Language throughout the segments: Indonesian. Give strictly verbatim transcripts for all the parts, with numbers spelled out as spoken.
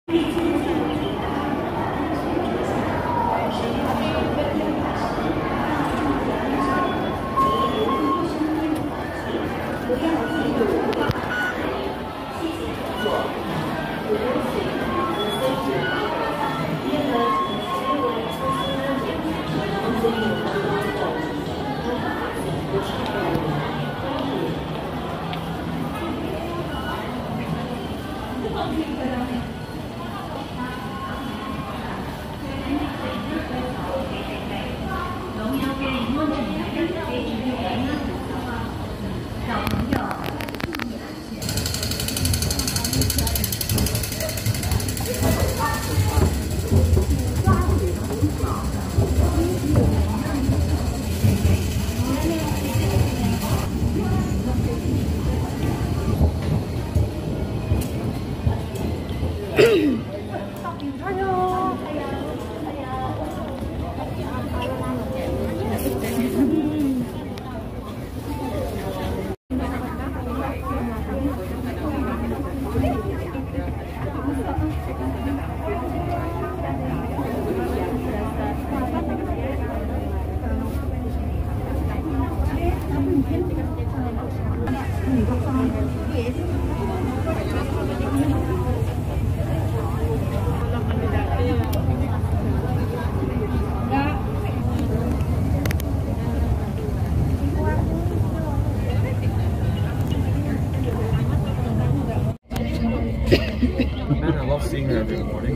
Man, I love seeing her every morning.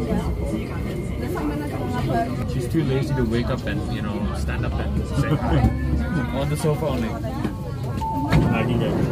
She's too lazy to wake up and, you know, stand up and say hi. On the sofa only. Lagi guys.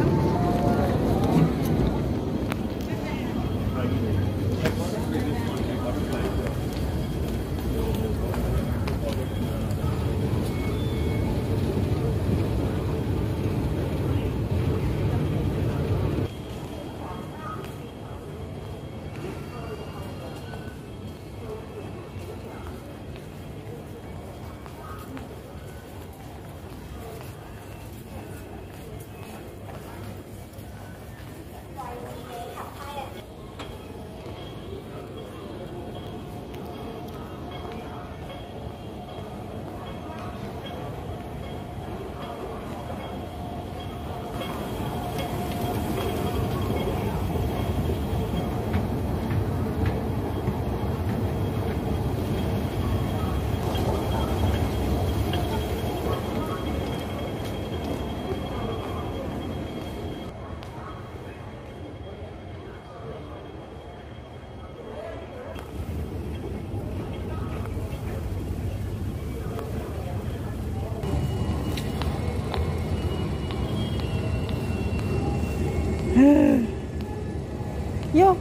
Yo.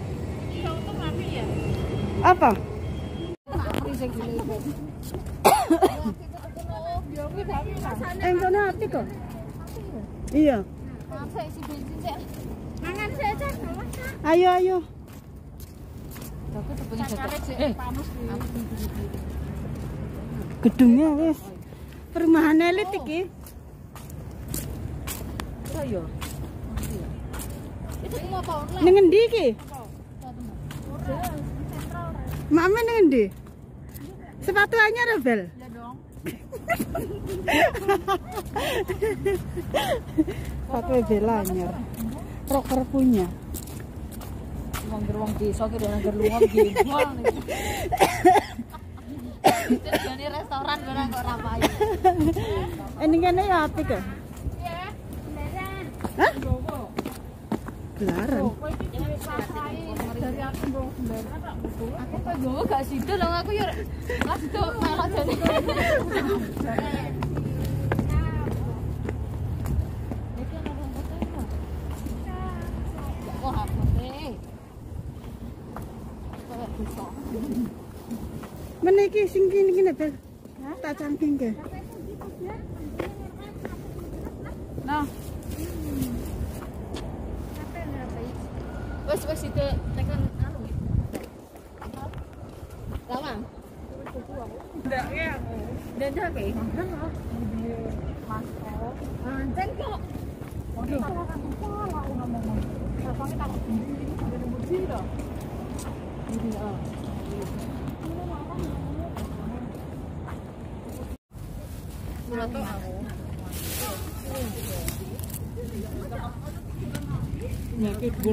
Apa? Enggak hati kok. Iya. Ayo ayo. Gedungnya wes perumahan elit iki. Ayo. Ning endi iki? Mame ning endi? Sepatu anyar ya, Bel? Iya dong. Sepatu Bel anyar. Rocker punya. Wong wong desa ki dene ngger lunga gembol iki. Jadi restoran barang kok ora payu. Ini kene ya apik ya? Iya, beneran. Hah? Gelaran. Dari aku mbok sembarang tak betul. Aku kok gowo gak sido lho aku ya gak sido melok jane. Wah, apik. Kayak bisa. Meniki sing kene kene Bel. Tak cangking ke. Nah. Wes wes itu tekan anu nggih. Lawang. Ndak ya aku. Ndak jake. Mas. Anten kok. Waduh. Salah ngomong. Salah tak. Ada budi to. Ini ah. Broto aku. Ya ki dhuwur.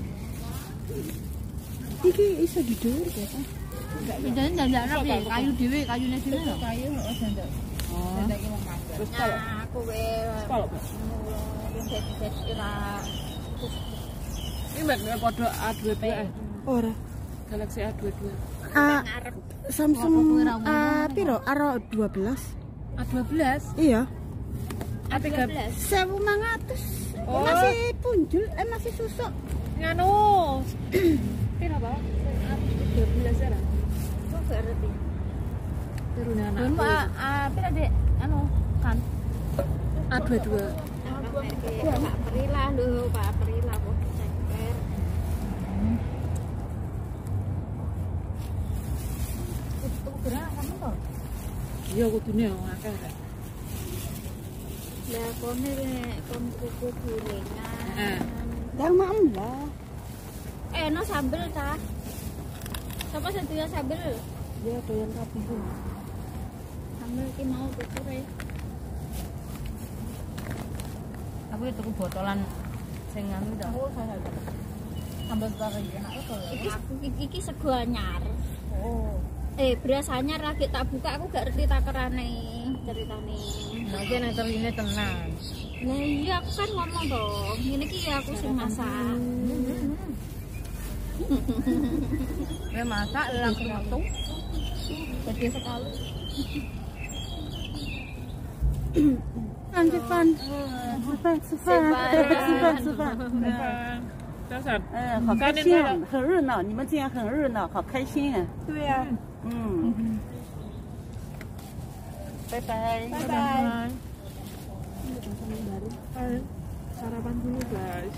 Iki iso didhuwur ya, Pak. Jadi ndak piye? Kayu dhewe, kayune dhewe lho. Kayu heeh dandek. Oh. Dandek ki wong kabeh. Terus kalau Aku wis kalau Pak. set-set ira. Ini mbak padha A dua dua. Ora. Galaxy A dua dua. A Samsung A piro? A dua belas. A dua belas. Iya. A tiga belas. seribu lima ratus. Oh. Masih punjul, eh masih susuk. Nganu. Piro, Pak? A dua belas ya. Kok gak ngerti. Turune anak. Dulu A A piro, Dek? Anu kan A dua dua. Pak Perila lho, Pak Perila kok ceker. Itu gerak kamu to? Iya kudune akeh rek. Lah kone nek kon kuku gorengan. Heeh. Yang maem lah. Eh, no sambel ta? Sapa sing doyan sambel? Dia doyan kabeh. Sambel ki mau tuture. Aku itu botolan sing anu ta. Oh, saya ada. Sambal karo enak to. Iki iki, iki sego anyar. Oh. Eh, beras anyar lagi tak buka aku gak ngerti takerane ceritane. Nah, iki nek terine tenang. Nah iya aku kan ngomong dong, ini ki aku sing masak. Nek masak langsung waktu. Gede sekali. Fan, Fan. Fan, Fan, Fan. 张闪， 嗯，好开心啊，很热闹，你们这样很热闹，好开心啊。 对呀。 嗯，拜拜。 拜拜。Sarapan dulu guys.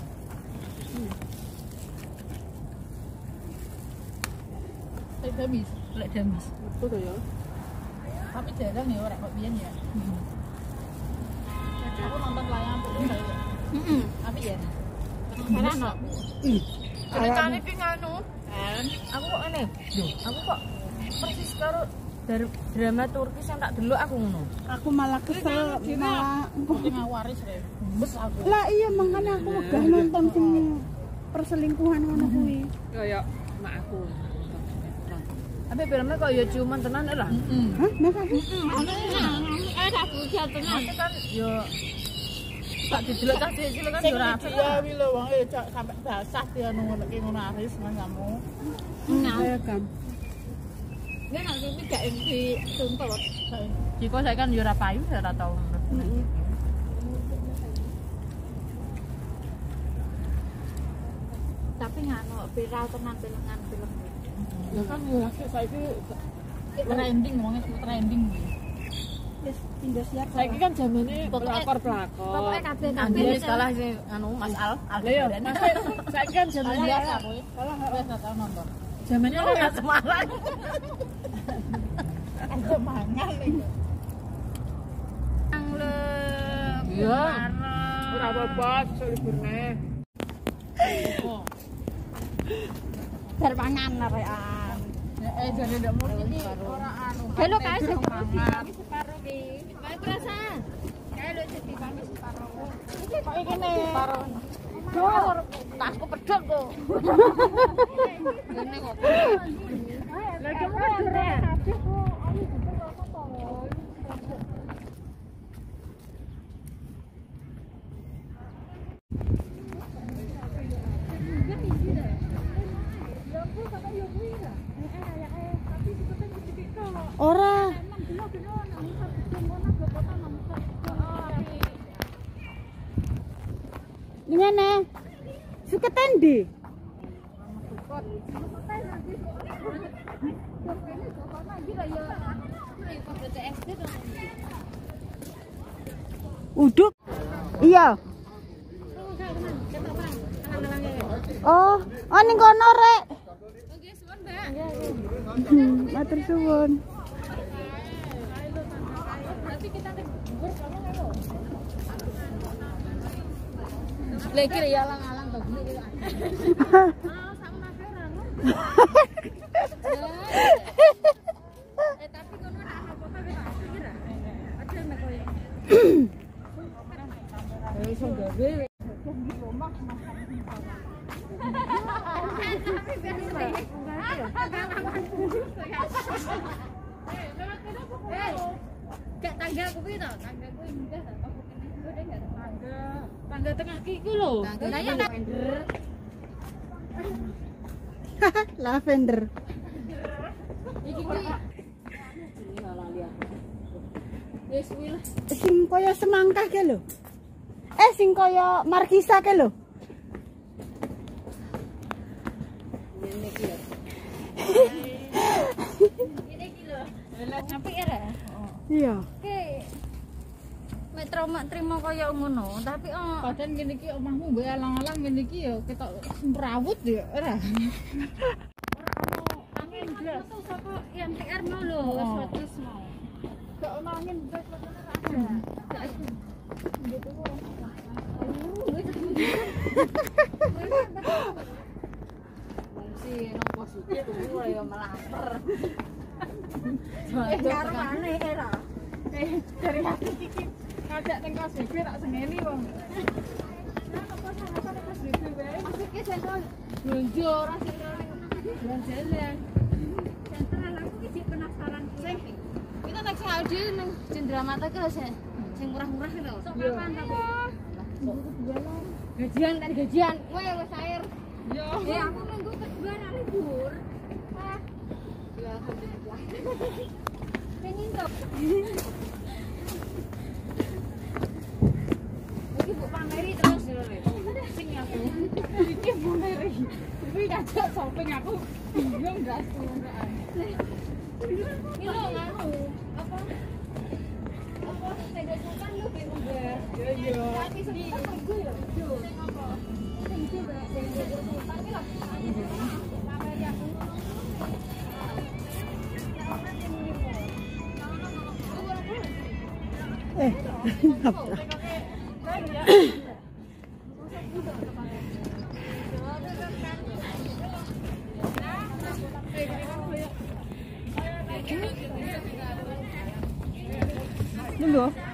Lek damis, lek damis. Betul ya. Tapi jarang ya ora kok biyen ya. Aku nonton layangan terus ya. Heeh. Tapi ya. Salah no. Ceritane ki nganu, kan. Aku kok aneh. Lho, aku kok persis karo dari drama Turki yang tak delok aku ngono. Aku malah kesel malah Tengah waris re. Bes aku. lah iya makanya aku udah nonton sing perselingkuhan ngono kuwi. kayak mak aku. Tapi filmnya kok ya ciuman tenan lah. Heeh. Hah? Masa sih? Eh tak bujal tenan. Masih kan yo tak didelok tas cilik kan yo ora apik. Ya wilo wong e sampai basah dia ngono ki ngono aris mas kamu. Nah, Saya kan. ini nanti ini gak dituntut. Jika saya kan yo ora payu ya ora tau. Tapi nganu viral tenan filman film. Ya kan yo lagi saiki Trending wongnya trending kuwi. Wis tinggal siap. saiki kan zamane pelakor-pelakor. Pokoknya kabeh kabeh Ambil wis sekolah sing anu Mas Al. Al. Lah yo, saiki kan zamane biasa kuwi. Biasa tau nonton. zamane Ora Semarang. ada mangan iki. Ang le. Iya. Ora apa-apa, iso liburne. Berpangan rekan. Eh jane ndak murni iki ora anu. Halo guys, iki separo ki. Mas Prasa. Halo jadi kami separo. Iki kok iki ne. Separo. Dor, tasku pedhot kok. Ngene kok. Lah kamu kan dor kabeh kok. Ayo gitu apa to. Ora. Gimana? Suka tendi? Uduk? Iya. Oh, oh ning kono rek. Oke, suwun, Mbak. Hmm, matur suwun. Lagi ya alang-alang to gini. Eh tapi kono nak apa-apa wis tak pikir ah. Aja mek koyo. Eh, gak tangga aku kuwi to, tangga kuwi munggah ta. Apa kene gede gak tangga. Tangga tengah iki lho. Lah ya lavender. Lavender. Iki kuwi. Wis kuwi lah. Sing kaya semangka ke lho. Eh sing kaya markisa ke lho. Ini iki lho. Ini iki lho. Lah sampai ya. Iya. Oke. Metro mak trimo kaya ngono, tapi oh Padahal ngene iki omahmu mbok alang-alang ngene iki ya ketok semrawut ya ora. angin blas. Foto saka M T R mau lho, wis fotos mau. Gak ono angin blas ada. Si nang positif kuwi ya melaper. Eh karo maneh era. Eh dari hati iki ngajak ning K S B tak sengeni wong. Maksudnya sentral Blonjo ora sing jalan. Sentral aku iki penasaran sing kita taksi audio nang Cendramata ke sing sing murah-murah lho. Sok kapan tapi? Gajian tadi gajian. Kowe wis air. yo. Ya aku minggu kedua nang libur. Ah. Ya alhamdulillah. Pengen to. Iki Bu pameri terus lho. Sing aku. Iki Mary. Iki ngajak shopping aku bingung ndak sebenarnya. Ini lo nganu apa? Apa tega sultan lu bingung gue. Ya yo. Tapi sempat gue ya. Sing apa? Sing coba sing sultan ki lah. Pameri aku. Eh. Dulu.